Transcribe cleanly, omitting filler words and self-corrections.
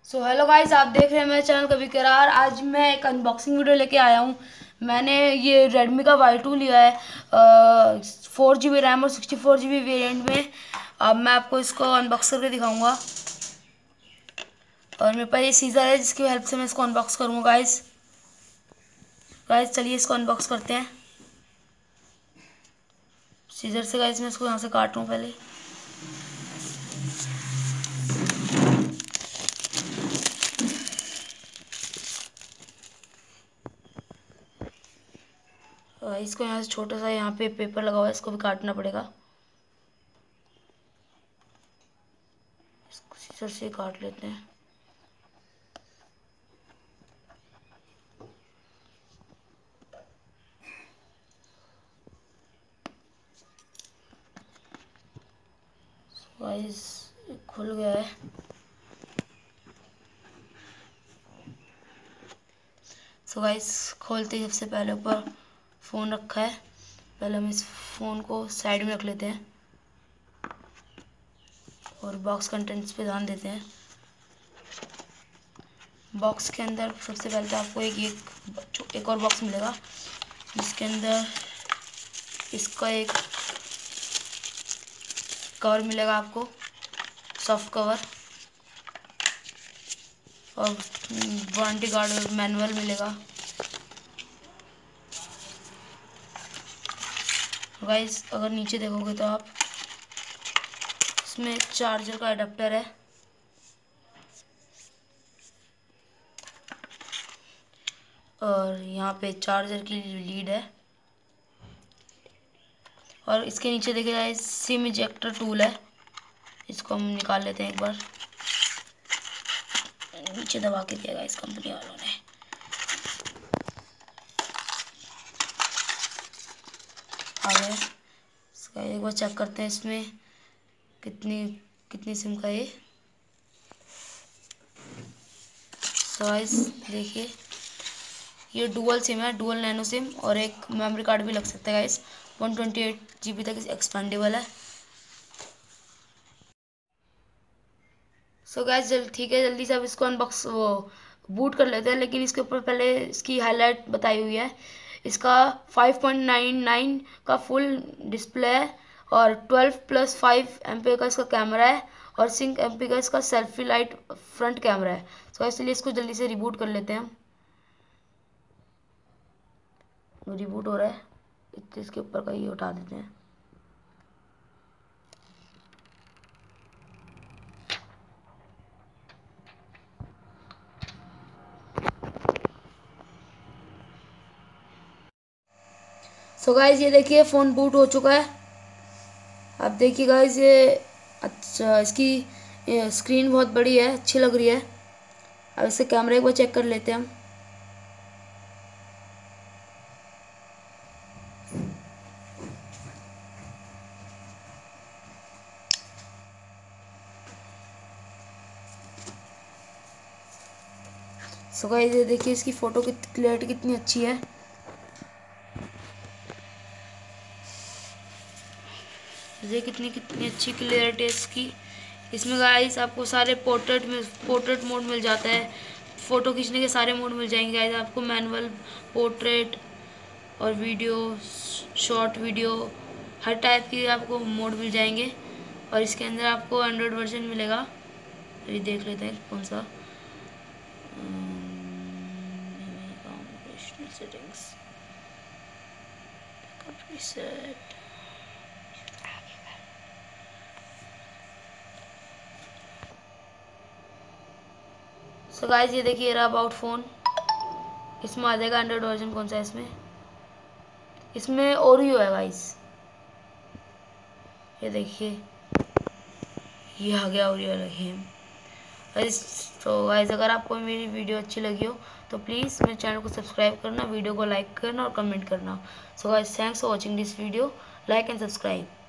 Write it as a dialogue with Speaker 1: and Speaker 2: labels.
Speaker 1: So hello guys, आप देख रहे हैं मेरे चैनल कभी करार। आज मैं एक अनबॉक्सिंग वीडियो लेके आया हूँ। मैंने ये Redmi का Y2 लिया है 4 GB रैम और 64 GB वेरिएंट में। अब मैं आपको इसको अनबॉक्स करके दिखाऊंगा और मेरे पास ये सीज़र है जिसकी हेल्प से मैं इसको अनबॉक्स करूँगा। गाइस चलिए इसको अनबॉक्स करते हैं। सीज़र से गाइस मैं इसको यहाँ से काट लूँ पहले। इसको यहाँ से छोटा सा यहाँ पे पेपर लगा हुआ है, इसको भी काटना पड़ेगा। इसको सीज़र से काट लेते हैं। गाइस खुल गया है। सो गाइस खोलते ही सबसे पहले ऊपर फ़ोन रखा है। पहले हम इस फ़ोन को साइड में रख लेते हैं और बॉक्स कंटेंट्स पे ध्यान देते हैं। बॉक्स के अंदर सबसे पहले तो आपको एक और बॉक्स मिलेगा जिसके अंदर इसका एक कवर मिलेगा आपको, सॉफ्ट कवर, और वारंटी कार्ड मैनुअल मिलेगा। गाइस अगर नीचे देखोगे तो आप इसमें चार्जर का अडेप्टर है और यहाँ पे चार्जर की लीड है और इसके नीचे देखिए गाइस सिम इजेक्टर टूल है। इसको हम निकाल लेते हैं एक बार। नीचे दबा के दिया गाइस कंपनी वालों ने। आगे इसका एक बार चेक करते हैं इसमें कितनी कितनी सिम का ये। तो गाइस देखिए ये डुअल सिम है, डुअल नैनो सिम, और एक मेमोरी कार्ड भी लग सकता है गाइस। 128 GB तक एक्सपेंडेबल है। सो गाइस ठीक है, जल्दी से अब इसको बूट कर लेते हैं। लेकिन इसके ऊपर पहले इसकी हाईलाइट बताई हुई है। इसका 5.99 का फुल डिस्प्ले है और 12+5 MP का इसका कैमरा है और 6 MP का इसका सेल्फी लाइट फ्रंट कैमरा है। तो इसलिए इसको जल्दी से रिबूट कर लेते हैं हम। रिबूट हो रहा है, इसके ऊपर का ये उठा देते हैं। सो गाइस ये देखिए फ़ोन बूट हो चुका है। अब देखिए गाइस ये अच्छा इसकी स्क्रीन बहुत बड़ी है, अच्छी लग रही है। अब इसके कैमरे को चेक कर लेते हैं हम। सो गाइस ये देखिए इसकी फ़ोटो की क्लैरिटी कितनी अच्छी है। ये कितनी कितनी अच्छी क्लियरिटी है इसकी। इसमें गाइस आपको सारे पोर्ट्रेट मोड मिल जाता है। फ़ोटो खींचने के सारे मोड मिल जाएंगे गाइस आपको, मैनुअल, पोर्ट्रेट और वीडियो, शॉर्ट वीडियो, हर टाइप की आपको मोड मिल जाएंगे। और इसके अंदर आपको एंड्रॉयड वर्जन मिलेगा। ये देख लेते हैं कौन सा। Settings set. सो गाइस ये देखिए रहा अबाउट फ़ोन। इसमें आ जाएगा एंड्रॉयड वर्जन कौन सा है इसमें। इसमें ओरियो है गाइस, ये देखिए ये आ गया ओरियो गेम। तो गाइस अगर आपको मेरी वीडियो अच्छी लगी हो तो प्लीज़ मेरे चैनल को सब्सक्राइब करना, वीडियो को लाइक करना और कमेंट करना। So guys thanks for watching this video, like and subscribe.